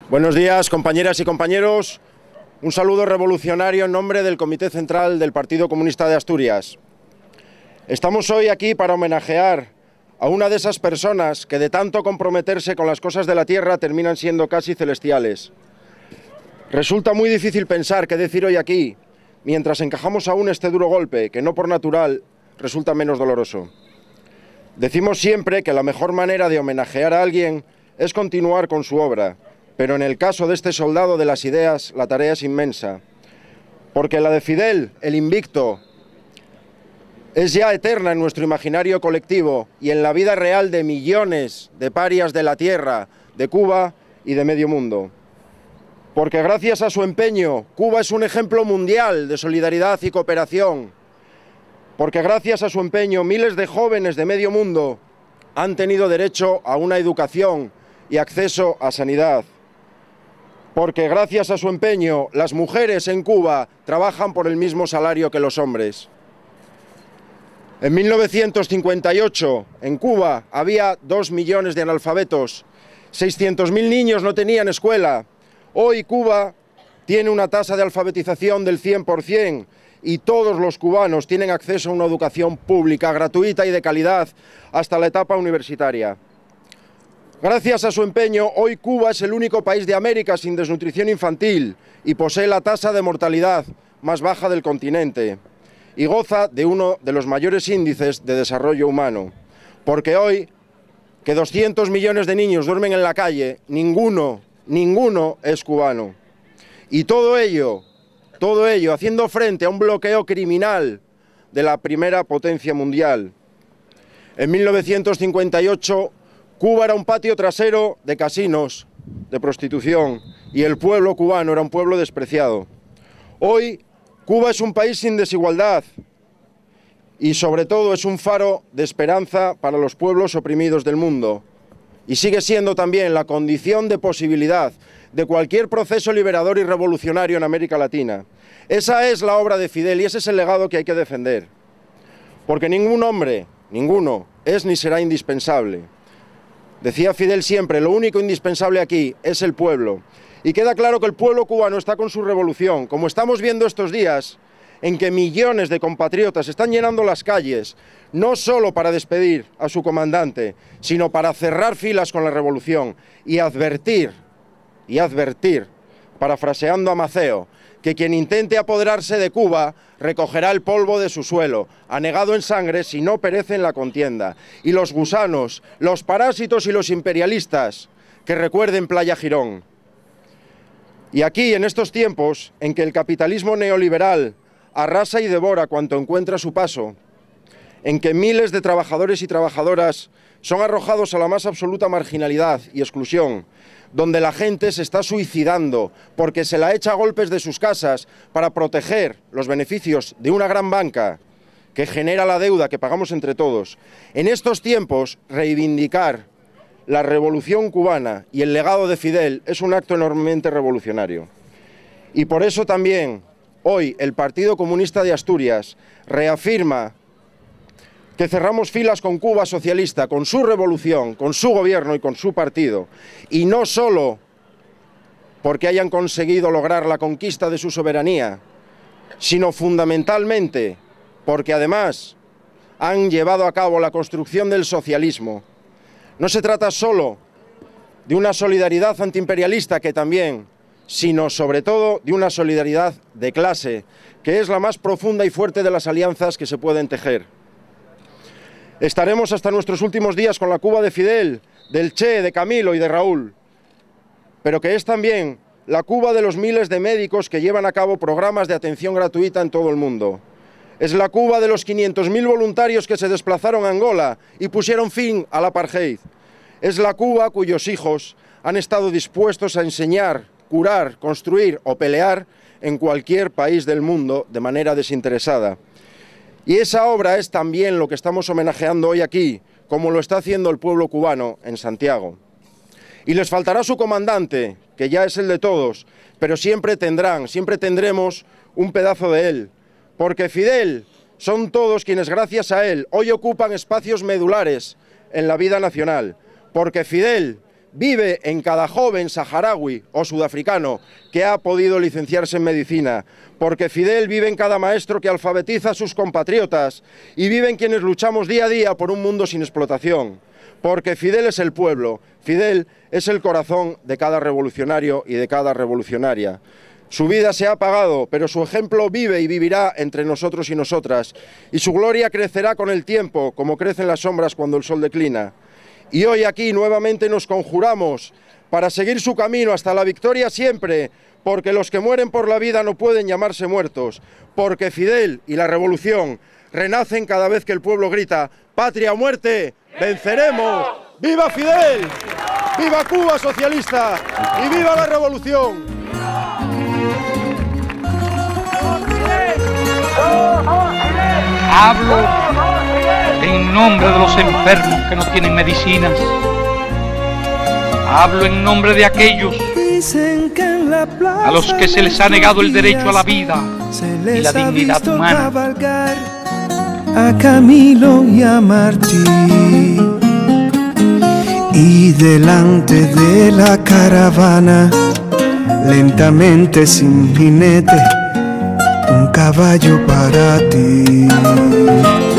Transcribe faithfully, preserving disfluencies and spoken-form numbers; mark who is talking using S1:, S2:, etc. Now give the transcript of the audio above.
S1: Buenos días, compañeras y compañeros. Un saludo revolucionario en nombre del Comité Central del Partido Comunista de Asturias. Estamos hoy aquí para homenajear a una de esas personas que de tanto comprometerse con las cosas de la tierra terminan siendo casi celestiales. Resulta muy difícil pensar qué decir hoy aquí, mientras encajamos aún este duro golpe, que no por natural resulta menos doloroso. Decimos siempre que la mejor manera de homenajear a alguien es continuar con su obra, pero en el caso de este soldado de las ideas, la tarea es inmensa. Porque la de Fidel, el invicto, es ya eterna en nuestro imaginario colectivo y en la vida real de millones de parias de la tierra, de Cuba y de medio mundo. Porque gracias a su empeño, Cuba es un ejemplo mundial de solidaridad y cooperación. Porque gracias a su empeño, miles de jóvenes de medio mundo han tenido derecho a una educación y acceso a sanidad. Porque gracias a su empeño, las mujeres en Cuba trabajan por el mismo salario que los hombres. En mil novecientos cincuenta y ocho, en Cuba, había dos millones de analfabetos, seiscientos mil niños no tenían escuela. Hoy Cuba tiene una tasa de alfabetización del cien por cien y todos los cubanos tienen acceso a una educación pública, gratuita y de calidad hasta la etapa universitaria. Gracias a su empeño, hoy Cuba es el único país de América sin desnutrición infantil y posee la tasa de mortalidad más baja del continente y goza de uno de los mayores índices de desarrollo humano. Porque hoy, que doscientos millones de niños duermen en la calle, ninguno, ninguno es cubano. Y todo ello, todo ello haciendo frente a un bloqueo criminal de la primera potencia mundial. En mil novecientos cincuenta y ocho, Cuba era un patio trasero de casinos, de prostitución, y el pueblo cubano era un pueblo despreciado. Hoy, Cuba es un país sin desigualdad y, sobre todo, es un faro de esperanza para los pueblos oprimidos del mundo. Y sigue siendo también la condición de posibilidad de cualquier proceso liberador y revolucionario en América Latina. Esa es la obra de Fidel y ese es el legado que hay que defender. Porque ningún hombre, ninguno, es ni será indispensable. Decía Fidel siempre, lo único indispensable aquí es el pueblo. Y queda claro que el pueblo cubano está con su revolución, como estamos viendo estos días, en que millones de compatriotas están llenando las calles, no solo para despedir a su comandante, sino para cerrar filas con la revolución y advertir, y advertir, parafraseando a Maceo, que quien intente apoderarse de Cuba recogerá el polvo de su suelo, anegado en sangre si no perece en la contienda. Y los gusanos, los parásitos y los imperialistas, que recuerden Playa Girón. Y aquí, en estos tiempos en que el capitalismo neoliberal arrasa y devora cuanto encuentra a su paso, en que miles de trabajadores y trabajadoras son arrojados a la más absoluta marginalidad y exclusión, donde la gente se está suicidando porque se la echa a golpes de sus casas para proteger los beneficios de una gran banca que genera la deuda que pagamos entre todos. En estos tiempos, reivindicar la revolución cubana y el legado de Fidel es un acto enormemente revolucionario. Y por eso también, hoy, el Partido Comunista de Asturias reafirma que cerramos filas con Cuba socialista, con su revolución, con su gobierno y con su partido. Y no solo porque hayan conseguido lograr la conquista de su soberanía, sino fundamentalmente porque además han llevado a cabo la construcción del socialismo. No se trata solo de una solidaridad antiimperialista, que también, sino sobre todo de una solidaridad de clase, que es la más profunda y fuerte de las alianzas que se pueden tejer. Estaremos hasta nuestros últimos días con la Cuba de Fidel, del Che, de Camilo y de Raúl, pero que es también la Cuba de los miles de médicos que llevan a cabo programas de atención gratuita en todo el mundo. Es la Cuba de los quinientos mil voluntarios que se desplazaron a Angola y pusieron fin al apartheid. Es la Cuba cuyos hijos han estado dispuestos a enseñar, curar, construir o pelear en cualquier país del mundo de manera desinteresada. Y esa obra es también lo que estamos homenajeando hoy aquí, como lo está haciendo el pueblo cubano en Santiago. Y les faltará su comandante, que ya es el de todos, pero siempre tendrán, siempre tendremos un pedazo de él, porque Fidel son todos quienes gracias a él hoy ocupan espacios medulares en la vida nacional, porque Fidel vive en cada joven saharaui o sudafricano que ha podido licenciarse en medicina, porque Fidel vive en cada maestro que alfabetiza a sus compatriotas y vive en quienes luchamos día a día por un mundo sin explotación, porque Fidel es el pueblo, Fidel es el corazón de cada revolucionario y de cada revolucionaria. Su vida se ha apagado, pero su ejemplo vive y vivirá entre nosotros y nosotras, y su gloria crecerá con el tiempo, como crecen las sombras cuando el sol declina. Y hoy aquí nuevamente nos conjuramos para seguir su camino hasta la victoria siempre, porque los que mueren por la vida no pueden llamarse muertos, porque Fidel y la revolución renacen cada vez que el pueblo grita «¡Patria o muerte! ¡Venceremos! ¡Viva Fidel! ¡Viva Cuba socialista! ¡Y viva la revolución!».
S2: Hablo en nombre de los enfermos que no tienen medicinas. Hablo en nombre de aquellos a los que se les ha negado el derecho a la vida y la dignidad humana.
S3: A Camilo y a Martí, y delante de la caravana, lentamente sin jinete, un caballo para ti.